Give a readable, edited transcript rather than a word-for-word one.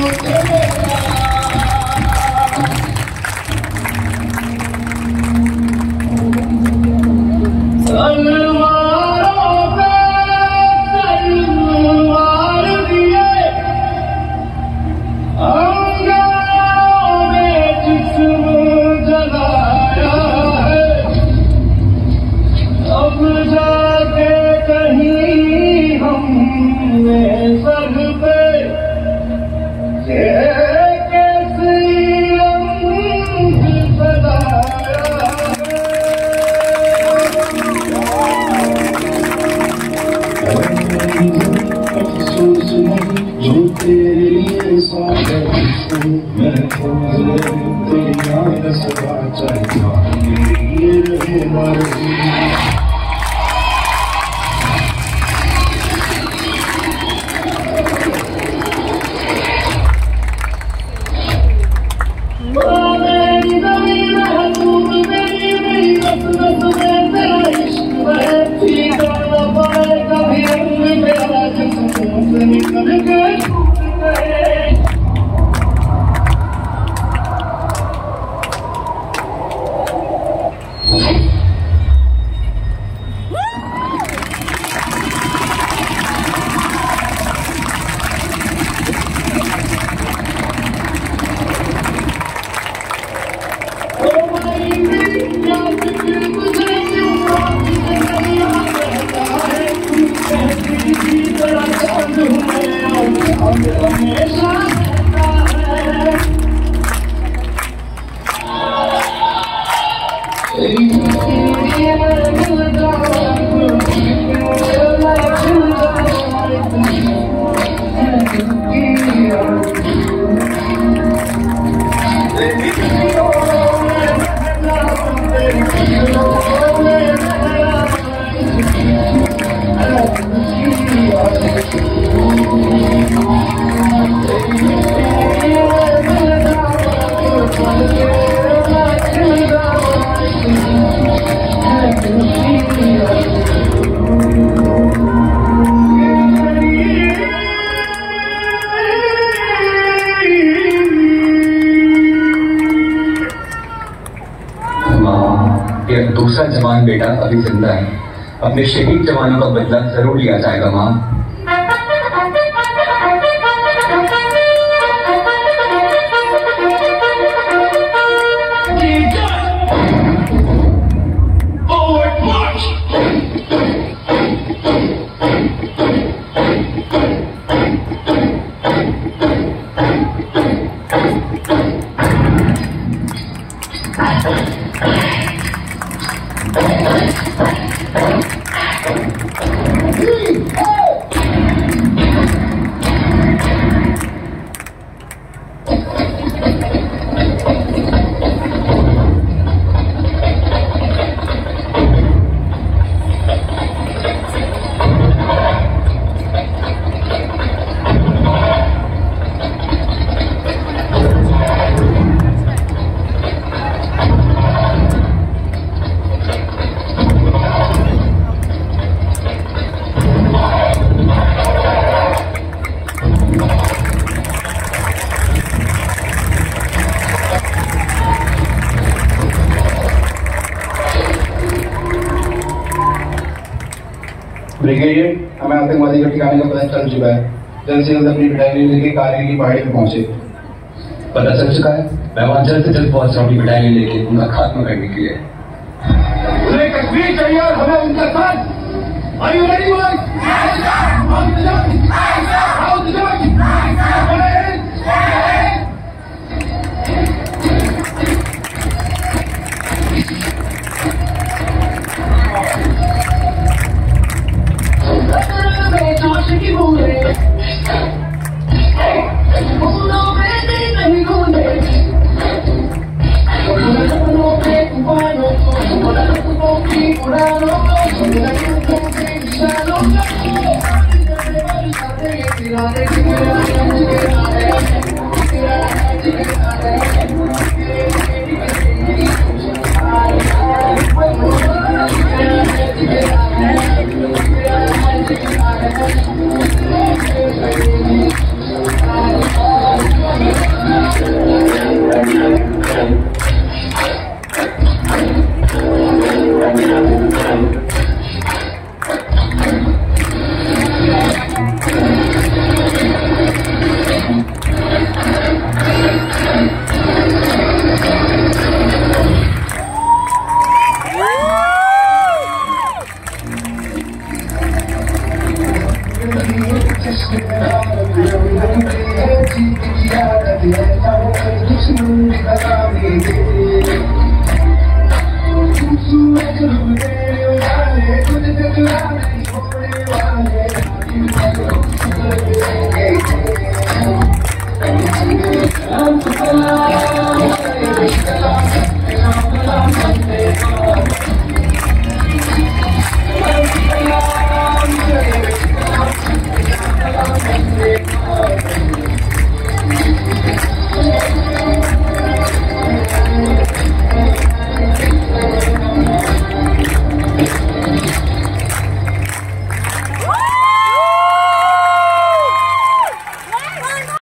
दूसरा जवान बेटा अभी जिंदा है, अपने शहीद जवानों का बदला जरूर लिया जाएगा मां। ब्रिगेडियर हमें आतंकवादी के ठिकाने का पता चल चुका है। जल्द से जल्द अपनी बटालियन लेके कारगिल की पहाड़ी पर पहुंचे। पता चल चुका है, मैं वहां जल्द से जल्द पहुंच रहा हूँ अपनी बटालियन लेके उनका खात्मा करने के लिए। उन्हें कश्मीर चाहिए और हमें उनका साथ। Are you ready, boys? किसी की याद है, चाहो दुश्मन बता दे।